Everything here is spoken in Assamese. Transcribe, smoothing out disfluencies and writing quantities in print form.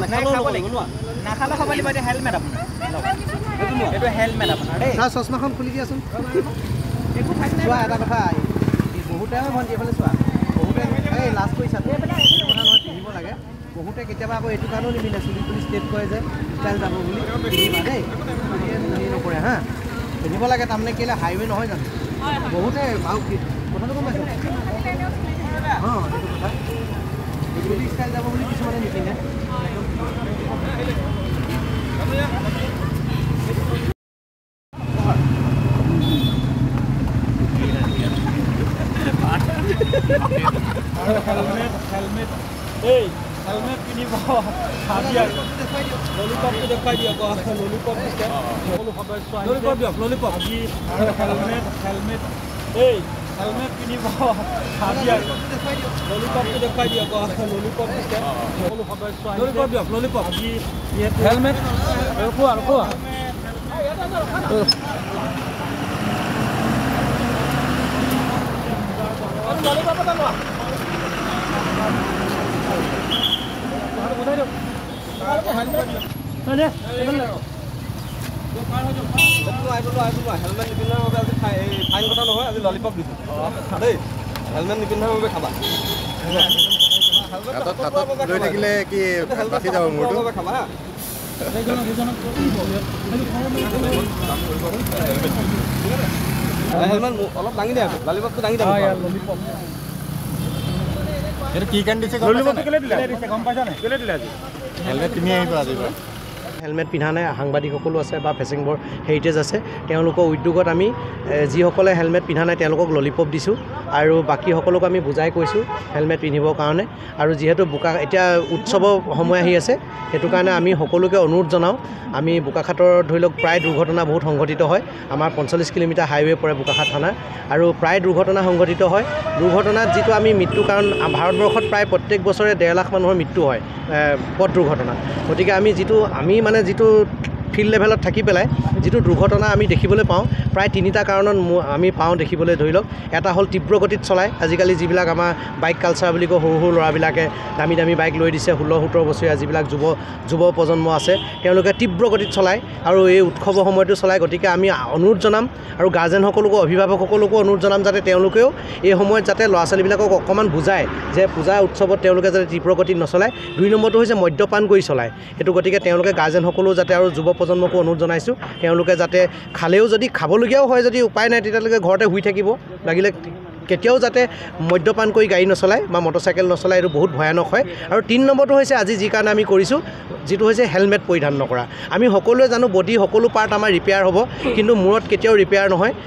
নাখালে খাব লাগিব এতিয়া হেলমেট আপোনাৰ এইটো হেলমেট আপোনাৰ দেই চশমাখন খুলি দিয়াচোন একো ঠাইত নাই চোৱা এটা কথা বহুতে ভণ্টি এইফালে চোৱা বহুতে এই লাষ্ট কৰিছা কথা নহয় পিন্ধিব লাগে বহুতে কেতিয়াবা আকৌ এইটো কাৰণেও নিমিলে চুলি তুলি ষ্টেট কৰে যে ষ্টাইল যাব বুলি পিন্ধিবা দেই হেৰি নকৰে হা পিন্ধিব লাগে তাৰমানে কেলৈ হাইৱে নহয় জানো বহুতে বাৰু কথাটো গম পাইছে অঁ সেইটো কথা চুলি ষ্টাইল যাব বুলি কিছুমানে নিপিন্ধে হেলমেট এই হেলমেট কিনিব ললিপপটো দেখুৱাই দিয়ক ললিপপ সকলো সদস্য ললিপপ দিয়ক ললিপপ আজি হেলমেট এই হেলমেট কিনিব ললিপপটো দেখুৱাই দিয়ক ললিপপ সকলো সদস্য ললিপপ দিয়ক ললিপপ আজি হেলমেট ৰখোৱা ৰখোৱা ললিপপ এটা লোৱা হেলমেট নিপিন্ধাৰ বাবে আজি ফাইন কথা নহয় আজি ললিপপ দিছোঁ দেই হেলমেট নিপিন্ধাৰ বাবে খাবা লৈ থাকিলে কি বাচি যাব মোৰটো খাবা হেলমেট অলপ দাঙি দিয়া ললিপপটো দাঙি দিয়া ললিপপ এইটো কি কাৰণে দিছে ললিপপটো কেলে দিছে গম পাইছা নাই কেলে দিলে আজি হেলমেট পিন্ধি আহিব আজি হেলমেট পিন্ধা নাই সাংবাদিকসকলো আছে বা ফেচিংবোৰ হেৰিটেজ আছে তেওঁলোকৰ উদ্যোগত আমি যিসকলে হেলমেট পিন্ধা নাই তেওঁলোকক ললিপপ দিছোঁ আৰু বাকীসকলক আমি বুজাই কৈছোঁ হেলমেট পিন্ধিবৰ কাৰণে আৰু যিহেতু এতিয়া উৎসৱৰ সময় আহি আছে সেইটো কাৰণে আমি সকলোকে অনুৰোধ জনাওঁ আমি বোকাখাটৰ ধৰি লওক প্ৰায় দুৰ্ঘটনা বহুত সংঘটিত হয় আমাৰ 45 কিলোমিটাৰ হাইৱে পৰে বোকাখাট থানা আৰু প্ৰায় দুৰ্ঘটনা সংঘটিত হয় দুৰ্ঘটনাত যিটো আমি মৃত্যু কাৰণ ভাৰতবৰ্ষত প্ৰায় প্ৰত্যেক বছৰে 1.5 লাখ মানুহৰ মৃত্যু হয় পথ দুৰ্ঘটনা গতিকে আমি মানে যিটো ফিল্ড লেভেলত থাকি পেলাই যিটো দুৰ্ঘটনা আমি দেখিবলৈ পাওঁ প্ৰায় 3টা কাৰণত আমি পাওঁ দেখিবলৈ ধৰি লওক এটা হ'ল তীব্ৰ গতিত চলায় আজিকালি যিবিলাক আমাৰ বাইক কালচাৰ বুলি কয় সৰু ল'ৰাবিলাকে দামী দামী বাইক লৈ দিছে 16-17 বছৰীয়া যিবিলাক যুৱ প্ৰজন্ম আছে তেওঁলোকে তীব্ৰ গতিত চলায় আৰু এই উৎসৱৰ সময়তো চলায় গতিকে আমি অনুৰোধ জনাম আৰু গাৰ্জেনসকলকো অভিভাৱকসকলকো অনুৰোধ জনাম যাতে তেওঁলোকেও এই সময়ত যাতে ল'ৰা ছোৱালীবিলাকক অকণমান বুজায় যে পূজা উৎসৱত তেওঁলোকে যাতে তীব্ৰ গতিত নচলায় 2 নম্বৰটো হৈছে মদ্যপান কৰি চলায় সেইটো গতিকে তেওঁলোকে গাৰ্জেনসকলেও যাতে আৰু যুৱ প্ৰজন্মকো অনুৰোধ জনাইছোঁ তেওঁলোকে যাতে খালেও যদি খাবলগীয়াও হয় যদি উপায় নাই তেতিয়ালৈকে ঘৰতে শুই থাকিব লাগিলে কেতিয়াও যাতে মদ্যপান কৰি গাড়ী নচলায় বা মটৰচাইকেল নচলায় এইটো বহুত ভয়ানক হয় আৰু 3 নম্বৰটো হৈছে আজি যি কাৰণে আমি কৰিছোঁ যিটো হৈছে হেলমেট পৰিধান নকৰা আমি সকলোৱে জানো বডি সকলো পাৰ্ট আমাৰ ৰিপেয়াৰ হ'ব কিন্তু মূৰত কেতিয়াও ৰিপেয়াৰ নহয়